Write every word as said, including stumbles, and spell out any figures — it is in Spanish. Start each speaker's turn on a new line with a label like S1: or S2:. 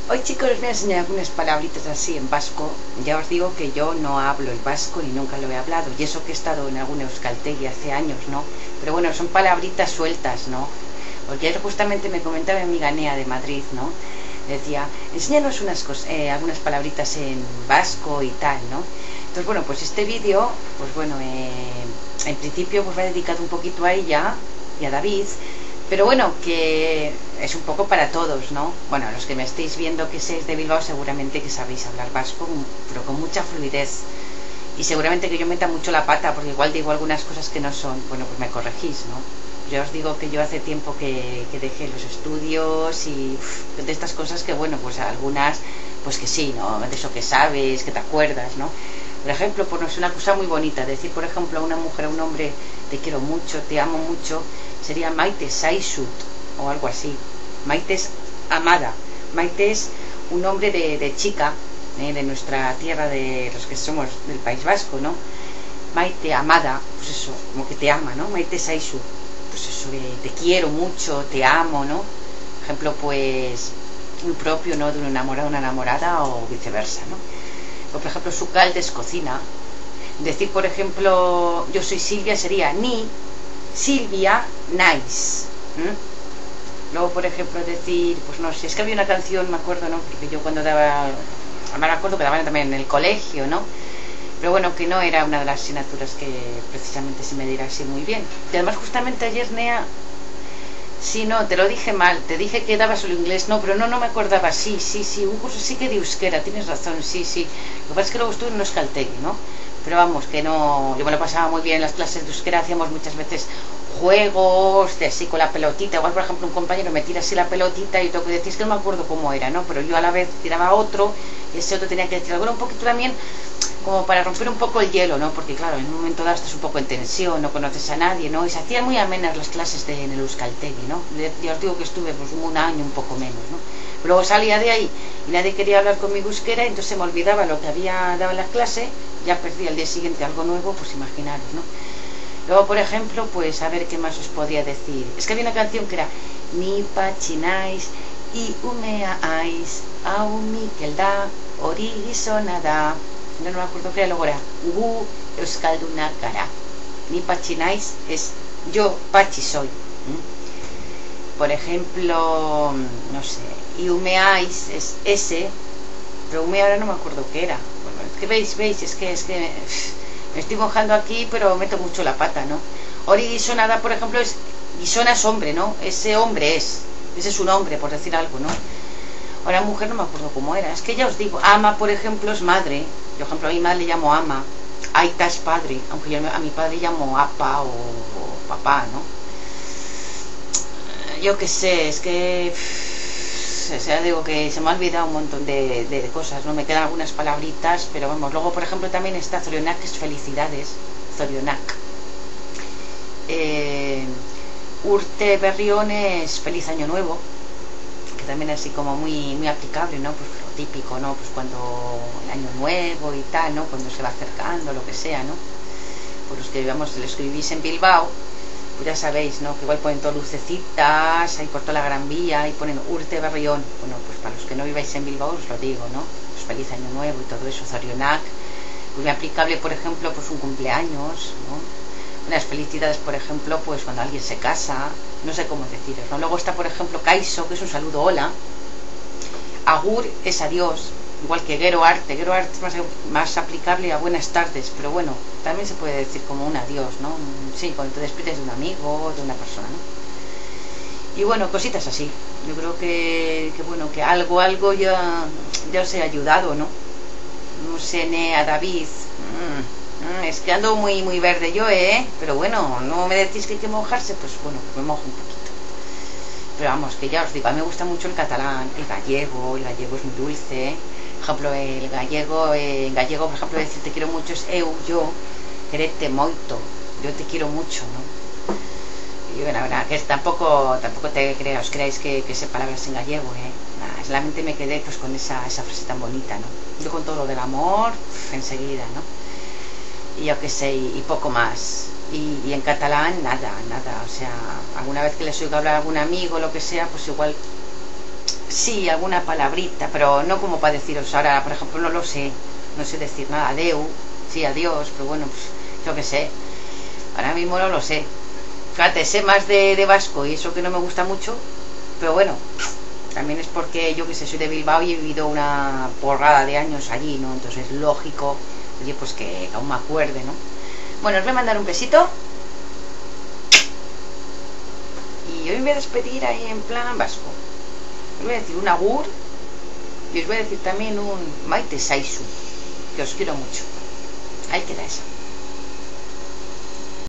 S1: Hoy, chicos, os voy a enseñar algunas palabritas así en vasco. Ya os digo que yo no hablo el vasco ni nunca lo he hablado, y eso que he estado en alguna euskaltegui hace años, ¿no? Pero bueno, son palabritas sueltas, ¿no? Porque ayer justamente me comentaba mi amiga Nea de Madrid, ¿no? Decía, enséñanos unas cosas, eh, algunas palabritas en vasco y tal, ¿no? Entonces, bueno, pues este vídeo, pues bueno, eh, en principio pues va dedicado un poquito a ella y a David, pero bueno, que es un poco para todos, ¿no? Bueno, los que me estéis viendo que sois de Bilbao seguramente que sabéis hablar vasco, pero con mucha fluidez. Y seguramente que yo meta mucho la pata, porque igual digo algunas cosas que no son, bueno, pues me corregís, ¿no? Yo os digo que yo hace tiempo que, que dejé los estudios y uf, de estas cosas que, bueno, pues algunas, pues que sí, ¿no? De eso que sabes, que te acuerdas, ¿no? Por ejemplo, pues no es una cosa muy bonita. Decir, por ejemplo, a una mujer, a un hombre, te quiero mucho, te amo mucho, sería Maite Saisut o algo así. Maite es amada. Maite es un nombre de, de chica, ¿eh? De nuestra tierra, de los que somos del País Vasco, ¿no? Maite, amada, pues eso, como que te ama, ¿no? Maite Saisut, pues eso, de te quiero mucho, te amo, ¿no? Por ejemplo, pues muy propio, ¿no? De un enamorado, una enamorada o viceversa, ¿no? O, por ejemplo, su caldes cocina. Decir, por ejemplo, yo soy Silvia sería ni Silvia nice. ¿Mm? Luego, por ejemplo, decir, pues no sé, es que había una canción, me acuerdo, ¿no? Porque yo cuando daba, me acuerdo que daban también en el colegio, ¿no? Pero bueno, que no era una de las asignaturas que precisamente se me diera así muy bien. Y además, justamente ayer, Nea, sí, no, te lo dije mal, te dije que daba solo inglés, no, pero no, no me acordaba, sí, sí, sí, un curso sí que de euskera, tienes razón, sí, sí. Lo que pasa es que luego estuve en un euskaltegui, ¿no? Pero vamos, que no, yo me lo pasaba muy bien en las clases de euskera, hacíamos muchas veces juegos de así con la pelotita, igual por ejemplo un compañero me tira así la pelotita y tengo que decir, es que no me acuerdo cómo era, ¿no? Pero yo a la vez tiraba otro y ese otro tenía que decir algo, un poquito también como para romper un poco el hielo, ¿no? Porque claro, en un momento dado estás un poco en tensión, no conoces a nadie, ¿no? Y se hacían muy amenas las clases de, en el euskaltegui, ¿no? Yo os digo que estuve pues un año, un poco menos, ¿no? Pero luego salía de ahí y nadie quería hablar conmigo euskera, entonces se me olvidaba lo que había dado en la clase, ya perdí al día siguiente algo nuevo, pues imaginaros, ¿no? Luego, por ejemplo, pues a ver qué más os podía decir. Es que había una canción que era Ni pachinais y umeais aun mikelda hori gizona da. No, no me acuerdo qué era, luego era gu euskalduna gara. Ni pachinais es yo pachi soy. ¿Mm? Por ejemplo, no sé, y umeais es ese, pero ume ahora no me acuerdo qué era. Bueno, es que veis, veis, es que es que me estoy mojando aquí, pero meto mucho la pata, ¿no? Ori guisonada, por ejemplo, es guisona es hombre, ¿no? Ese hombre es, ese es un hombre, por decir algo, ¿no? Ahora mujer no me acuerdo cómo era. Es que ya os digo, ama, por ejemplo, es madre. Yo, por ejemplo, a mi madre le llamo ama. Aita es padre, aunque yo a mi padre llamo apa o, o papá, ¿no? Yo qué sé, es que... O sea, digo que se me ha olvidado un montón de, de cosas, ¿no? Me quedan algunas palabritas, pero vamos, luego por ejemplo también está Zorionak, que es felicidades, Zorionak. Eh, Urte Berrión es feliz año nuevo, que también es así como muy, muy aplicable, ¿no? Pues lo típico, ¿no? Pues cuando el año nuevo y tal, ¿no? Cuando se va acercando, lo que sea, ¿no? Por los que vamos, lo escribís en Bilbao, pues ya sabéis, ¿no? Que igual ponen todas lucecitas ahí por toda la Gran Vía y ponen Urte Berrión. Bueno, pues para los que no viváis en Bilbao os lo digo, ¿no? Pues feliz año nuevo y todo eso, Zorionak. Muy aplicable, por ejemplo, pues un cumpleaños, ¿no? Unas felicidades, por ejemplo, pues cuando alguien se casa, no sé cómo deciros, ¿no? Luego está, por ejemplo, Kaiso, que es un saludo hola. Agur es adiós, igual que Gero Arte. Gero Arte es más, más aplicable a buenas tardes, pero bueno, también se puede decir como un adiós, ¿no? Sí, cuando te despides de un amigo, de una persona, ¿no? Y bueno, cositas así. Yo creo que, que bueno, que algo, algo ya, ya os he ayudado, ¿no? No sé, Nea, David. Mm, mm, es que ando muy, muy verde yo, ¿eh? Pero bueno, no me decís que hay que mojarse, pues bueno, pues me mojo un poquito. Pero vamos, que ya os digo, a mí me gusta mucho el catalán, el gallego, el gallego es muy dulce, ¿eh? Por ejemplo, el gallego, eh, en gallego, por ejemplo, decir te quiero mucho es eu, yo, quererte moito, yo te quiero mucho, ¿no? Y bueno, la verdad, que es, tampoco, tampoco te creas, os creáis que, que sé palabras en gallego, ¿eh? Nada, solamente me quedé pues con esa, esa frase tan bonita, ¿no? Yo con todo lo del amor, enseguida, ¿no? Y yo qué sé, y, y poco más. Y, y en catalán nada, nada, o sea, alguna vez que les oigo hablar a algún amigo, lo que sea, pues igual Sí, alguna palabrita, pero no como para deciros ahora, por ejemplo, no lo sé, no sé decir nada, adeu, sí, adiós, pero bueno, pues yo qué sé, ahora mismo no lo sé. Fíjate, sé más de, de vasco y eso que no me gusta mucho, pero bueno, también es porque yo que sé, soy de Bilbao y he vivido una porrada de años allí, ¿no? Entonces es lógico, oye, pues que, que aún me acuerde, ¿no? Bueno, os voy a mandar un besito y hoy me voy a despedir ahí en plan vasco. Os voy a decir un agur y os voy a decir también un maite saizu, que os quiero mucho. Ahí queda eso.